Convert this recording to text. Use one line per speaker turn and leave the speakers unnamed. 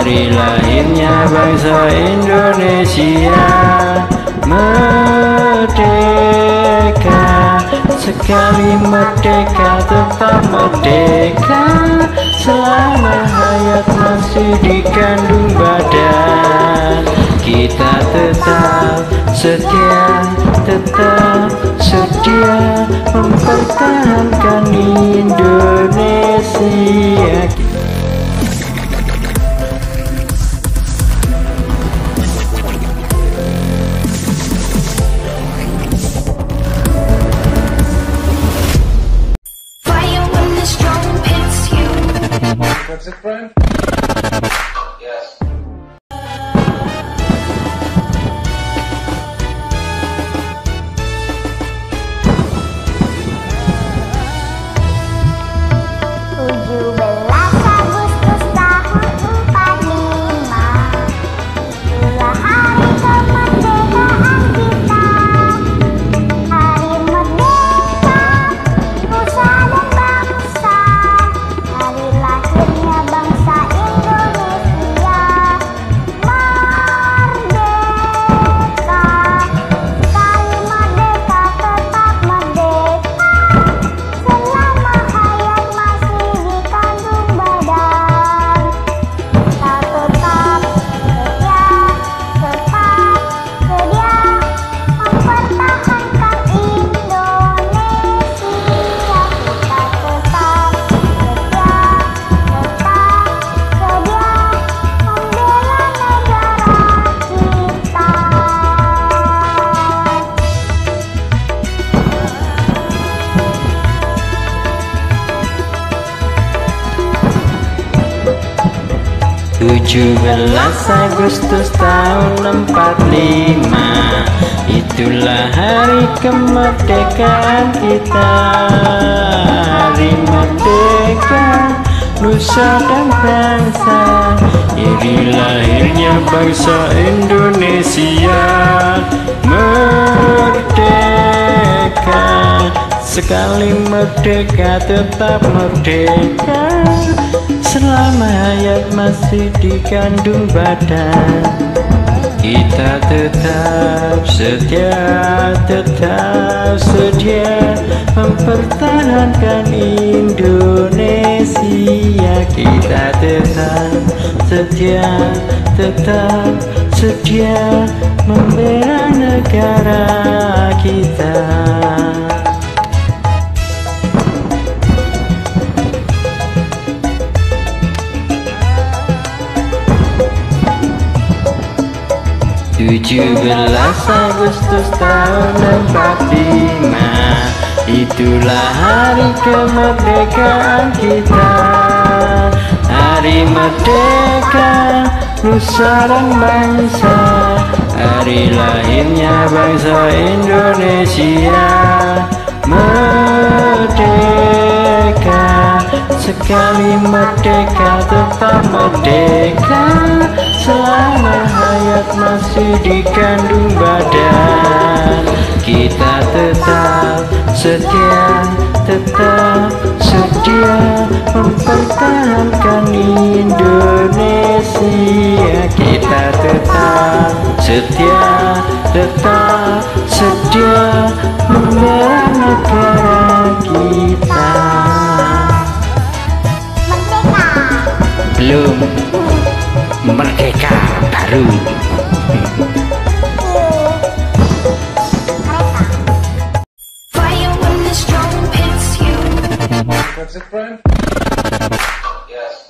hari lahirnya bangsa Indonesia. Merdeka, sekali merdeka tetap merdeka, selama hayat masih dikandung badan. Kita tetap setia, tetap sedia mempertahankan Indonesia.
That's it, friend? Yes.
Belas Agustus tahun 45, itulah hari kemerdekaan kita. Hari merdeka, nusa dan bangsa, hari lahirnya bangsa Indonesia. Merdeka, sekali merdeka tetap merdeka, selama hayat masih dikandung badan. Kita tetap setia, tetap sedia mempertahankan Indonesia. Kita tetap setia, tetap sedia membela negara kita. 17 Agustus tahun 45, itulah hari kemerdekaan kita. Hari merdeka, nusa dan bangsa, hari lahirnya bangsa Indonesia. Merdeka, sekali merdeka tetap merdeka, selama hayat masih dikandung badan. Kita tetap setia, tetap sedia mempertahankan Indonesia. Kita tetap setia, tetap sedia membela negara kita. Belum merdeka baru.
That's it, friend? Yes.